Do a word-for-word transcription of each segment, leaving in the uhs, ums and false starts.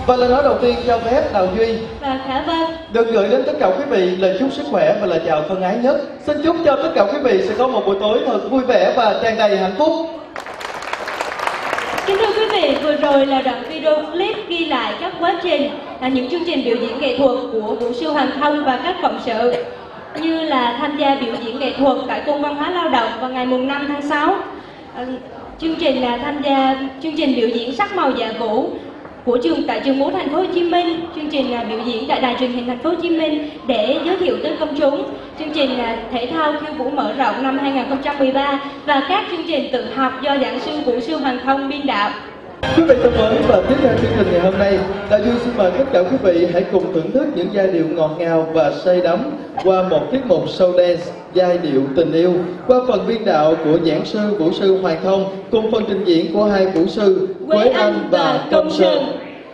Và lời nói đầu tiên cho phép Đào Duy và Khả Vân được gửi đến tất cả quý vị lời chúc sức khỏe và lời chào thân ái nhất. Xin chúc cho tất cả quý vị sẽ có một buổi tối thật vui vẻ và tràn đầy hạnh phúc. Kính thưa quý vị, vừa rồi là đoạn video clip ghi lại các quá trình là những chương trình biểu diễn nghệ thuật của Vũ sư Hoàng Thông và các cộng sự, như là tham gia biểu diễn nghệ thuật tại Cung Văn hóa Lao động vào ngày mùng năm tháng sáu. À, chương trình là tham gia chương trình biểu diễn Sắc màu dạ vũ của trường tại trường múa Thành phố Hồ Chí Minh, chương trình là biểu diễn tại Đài truyền hình Thành phố Hồ Chí Minh để giới thiệu tới công chúng, chương trình là thể thao khiêu vũ mở rộng năm hai nghìn không trăm mười ba và các chương trình tự học do giảng sư Vũ sư Hoàng Thông biên đạo. Quý vị thân mến, và tiếp theo chương trình ngày hôm nay, Đào Duy xin mời tất cả quý vị hãy cùng thưởng thức những giai điệu ngọt ngào và say đắm qua một tiết mục show dance giai điệu tình yêu qua phần biên đạo của giảng sư Vũ sư Hoàng Thông cùng phần trình diễn của hai vũ sư Quế Anh và Công Sơn.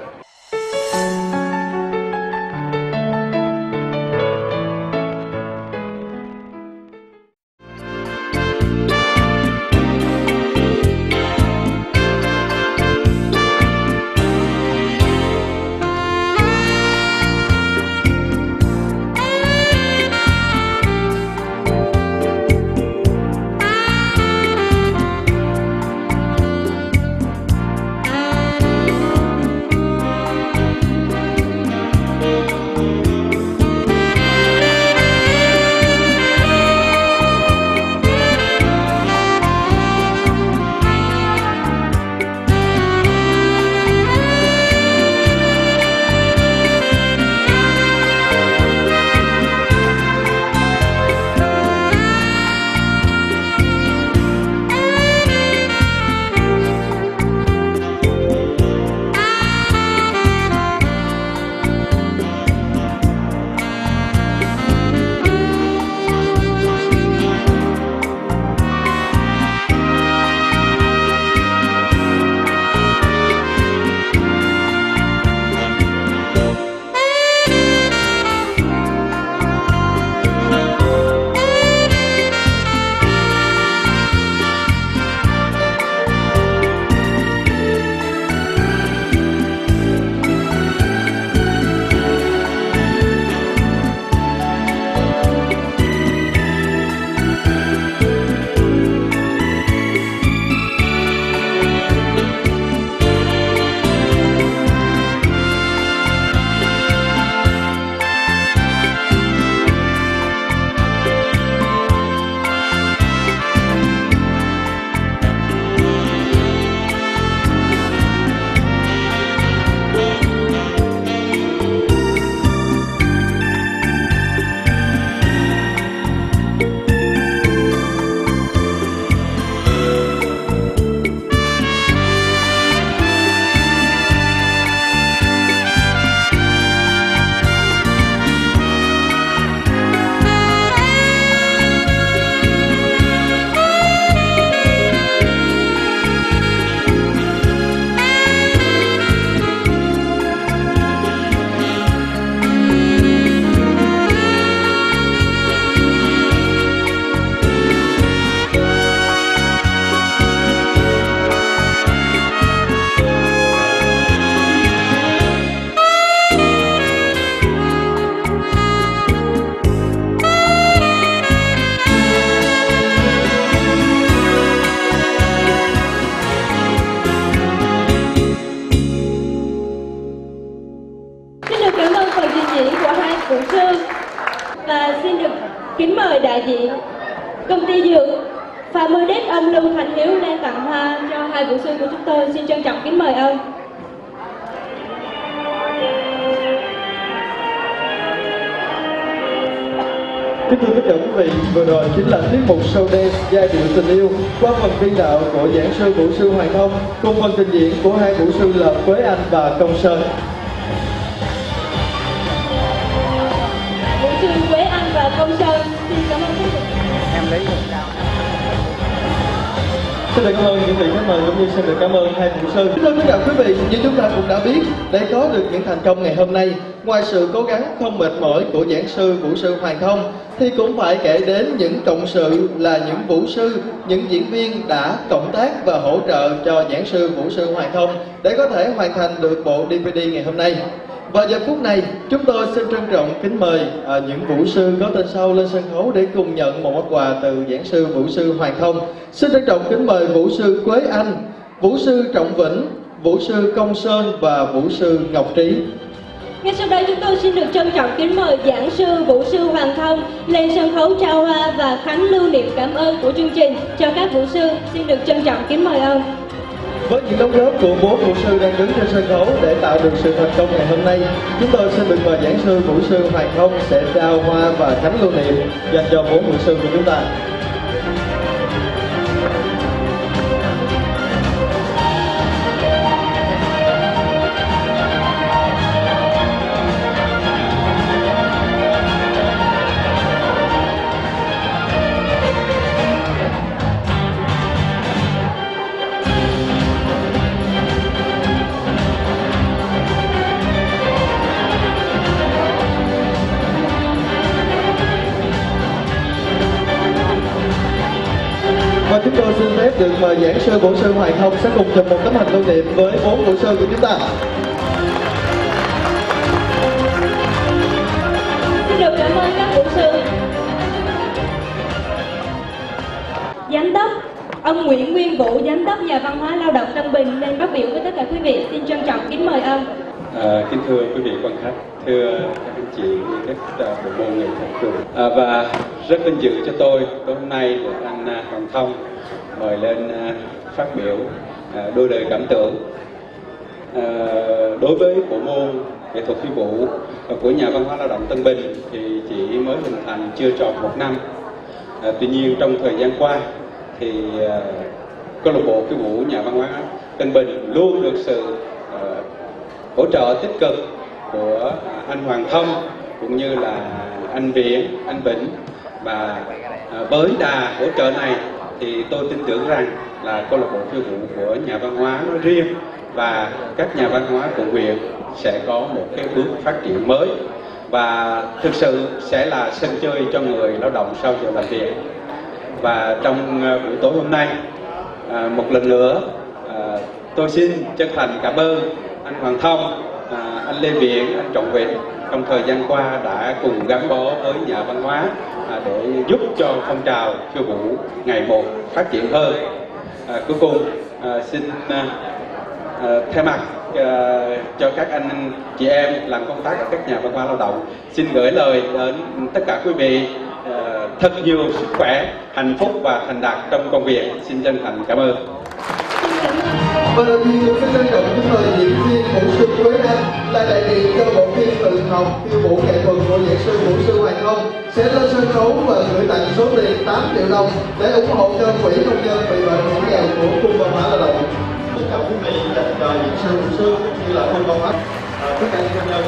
Kính mời đại diện công ty dược Pharmadex ông Lưu Thành Hiếu lên tặng hoa cho hai vũ sư của chúng tôi. Xin trân trọng kính mời ông. Kính thưa tất cả quý vị, vừa rồi chính là tiết mục show dance giai điệu tình yêu qua phần biên đạo của giảng sư vũ sư Hoàng Thông cùng phần trình diễn của hai vũ sư là Quế Anh và Công Sơn. Vũ sư Quế Anh và Công Sơn xin cảm ơn quý vị. Em lấy một cao. Xin được cảm ơn những vị khách mời cũng như xin được cảm ơn hai vũ sư. Thưa tất cả quý vị, như chúng ta cũng đã biết, để có được những thành công ngày hôm nay, ngoài sự cố gắng không mệt mỏi của giảng sư vũ sư Hoàng Thông, thì cũng phải kể đến những cộng sự là những vũ sư, những diễn viên đã cộng tác và hỗ trợ cho giảng sư vũ sư Hoàng Thông để có thể hoàn thành được bộ đê vê đê ngày hôm nay. Và giờ phút này, chúng tôi xin trân trọng kính mời à, những vũ sư có tên sau lên sân khấu để cùng nhận một món quà từ giảng sư vũ sư Hoàng Thông. Xin trân trọng kính mời vũ sư Quế Anh, vũ sư Trọng Vĩnh, vũ sư Công Sơn và vũ sư Ngọc Trí. Ngay sau đây chúng tôi xin được trân trọng kính mời giảng sư vũ sư Hoàng Thông lên sân khấu trao hoa và khánh lưu niệm cảm ơn của chương trình cho các vũ sư. Xin được trân trọng kính mời ông. Với những đóng góp của bốn vũ sư đang đứng trên sân khấu để tạo được sự thành công ngày hôm nay, chúng tôi xin được mời giảng sư vũ sư Hoàng Thông sẽ trao hoa và khánh lưu niệm dành cho bốn vũ sư của chúng ta. Và chúng tôi xin phép được mời giảng sư vũ sư Hoàng Thông sẽ cùng chụp một tấm hình lưu niệm với bốn vũ sư của chúng ta. Xin được cảm ơn các vũ sư. Giám đốc ông Nguyễn Nguyên Vũ, giám đốc Nhà văn hóa lao động Tân Bình lên phát biểu với tất cả quý vị. Xin trân trọng kính mời ông. À, kính thưa quý vị quan khách, thưa các anh chị, các uh, bộ môn nghệ thuật trường, à, và rất vinh dự cho tôi tối hôm nay được anh uh, Hoàng Thông mời lên uh, phát biểu uh, đôi lời cảm tưởng. Uh, đối với bộ môn nghệ thuật khiêu vũ uh, của Nhà văn hóa lao động Tân Bình thì chỉ mới hình thành chưa tròn một năm. Uh, tuy nhiên trong thời gian qua thì uh, câu lạc bộ khiêu vũ Nhà văn hóa Tân Bình luôn được sự uh, hỗ trợ tích cực của anh Hoàng Thông cũng như là anh Viễn, anh Vĩnh, và với đà hỗ trợ này thì tôi tin tưởng rằng là câu lạc bộ khiêu vũ của Nhà văn hóa nói riêng và các nhà văn hóa của huyện sẽ có một cái bước phát triển mới và thực sự sẽ là sân chơi cho người lao động sau giờ làm việc. Và trong buổi tối hôm nay, một lần nữa tôi xin chân thành cảm ơn anh Hoàng Thông, à, anh Lê Viễn, anh Trọng Vĩnh trong thời gian qua đã cùng gắn bó với Nhà văn hóa à, để giúp cho phong trào khiêu vũ ngày một phát triển hơn. À, cuối cùng à, xin à, à, thay mặt à, cho các anh chị em làm công tác ở các nhà văn hóa lao động xin gửi lời đến tất cả quý vị à, thật nhiều sức khỏe, hạnh phúc và thành đạt trong công việc. Xin chân thành cảm ơn. Và đầu tiên tôi xin trân trọng kính mời diễn viên vũ sư Quế Anh là đại diện cho bộ phim tự học khiêu vũ nghệ thuật của giảng sư vũ sư Hoàng Thông sẽ lên sân khấu và gửi tặng số tiền tám triệu đồng để ủng hộ cho quỹ công nhân bị bệnh hiểm nghèo của Cung văn hóa lao động. Tất cả quý vị dành cho giảng sư vũ sư như là Cung văn hóa tất cả những công nhân.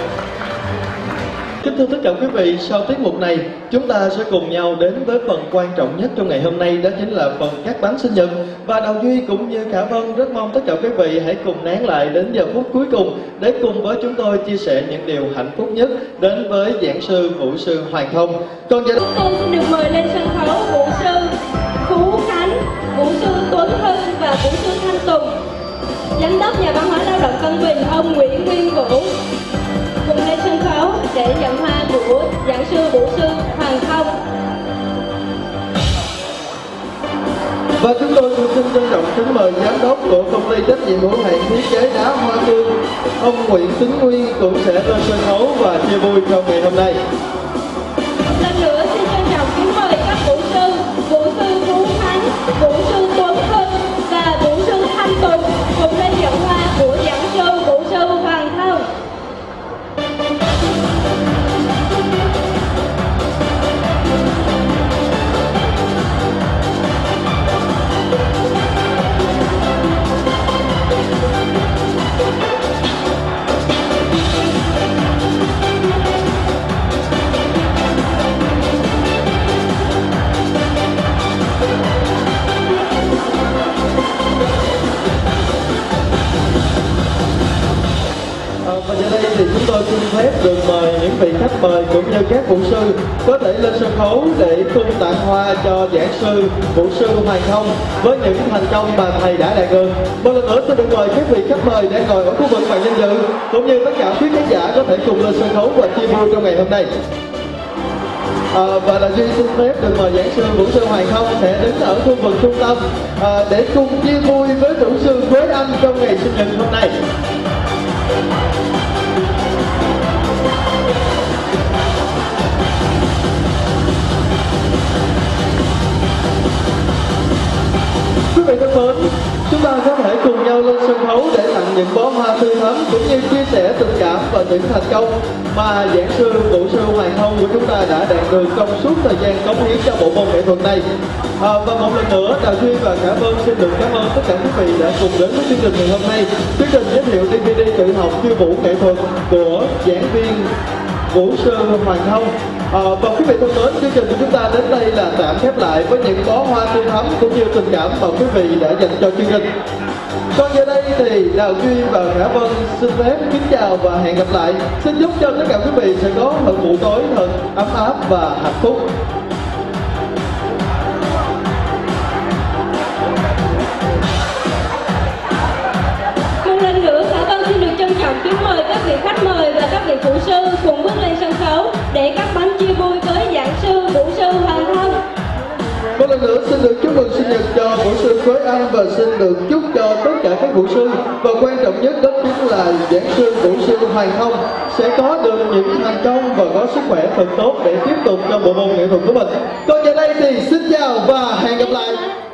Kính thưa tất cả quý vị, sau tiết mục này, chúng ta sẽ cùng nhau đến với phần quan trọng nhất trong ngày hôm nay, đó chính là phần cắt bánh sinh nhật. Và Đào Duy cũng như Khả Vân rất mong tất cả quý vị hãy cùng nán lại đến giờ phút cuối cùng để cùng với chúng tôi chia sẻ những điều hạnh phúc nhất đến với giảng sư vũ sư Hoàng Thông. Còn giờ chúng tôi xin được mời lên sân khấu vũ sư Phú Khánh, vũ sư Tuấn Hưng và vũ sư Thanh Tùng, giám đốc Nhà văn hóa lao động Tân Bình ông Nguyễn Nguyên Vũ cùng lên sân khấu để nhận hoa của giảng sư vũ sư Hoàng Thông. Và chúng tôi cũng xin trân trọng kính mời giám đốc của công ty trách nhiệm hữu hạn thiết kế đá Hoa Cương ông Nguyễn Tấn Nguyên cũng sẽ lên sân khấu và chia vui trong ngày hôm nay. Một lần nữa xin trân trọng kính mời các vũ sư vũ sư Phú Khánh, vũ sư Tuấn Hưng và vũ sư Thanh Tùng cùng lên nhận hoa của giảng sư vũ sư Hoàng Thông. chúng tôi xin phép được mời những vị khách mời cũng như các vũ sư có thể lên sân khấu để cùng tặng hoa cho giảng sư, vũ sư Hoàng Thông với những thành công mà thầy đã đạt được. Một lần nữa xin được mời các vị khách mời đang ngồi ở khu vực bàn danh dự cũng như tất cả quý khán giả có thể cùng lên sân khấu và chia vui trong ngày hôm nay. À, và là Duy xin phép được mời giảng sư vũ sư Hoàng Thông sẽ đứng ở khu vực trung tâm à, để cùng chia vui với vũ sư Quế Anh trong ngày sinh nhật hôm nay. Quý vị thân mến, chúng ta có thể cùng nhau lên sân khấu để tặng những bó hoa tươi thắm cũng như chia sẻ tình cảm và những thành công mà giảng sư vũ sư Hoàng Thông của chúng ta đã đạt được trong suốt thời gian cống hiến cho bộ môn nghệ thuật này. À, và một lần nữa, Đào Duy và Khả Vân xin được cảm ơn tất cả quý vị đã cùng đến với chương trình ngày hôm nay. Chương trình giới thiệu đê vê đê tự học khiêu vũ nghệ thuật của giảng viên vũ sư Hoàng Thông. À, và quý vị thân mến, chương trình của chúng ta đến đây là tạm khép lại với những bó hoa tươi thắm cũng như tình cảm mà quý vị đã dành cho chương trình. Còn giờ đây thì Đào Duy và Khả Vân xin phép kính chào và hẹn gặp lại. Xin chúc cho tất cả quý vị sẽ có một buổi tối thật ấm áp và hạnh phúc. Một lần nữa, Khả Vân xin được trân trọng kính mời các vị khách mời và các vị phụ sư cùng bước lên sân khấu để các bánh chia vui với giảng sư vũ sư Hoàng Thông. Một lần nữa xin được chúc mừng sinh nhật cho vũ sư Quế Anh và xin được chúc cho tất cả các vũ sư và quan trọng nhất đó chính là giảng sư vũ sư Hoàng Thông sẽ có được những thành công và có sức khỏe thật tốt để tiếp tục cho bộ môn nghệ thuật của mình. Còn giờ đây thì xin chào và hẹn gặp lại.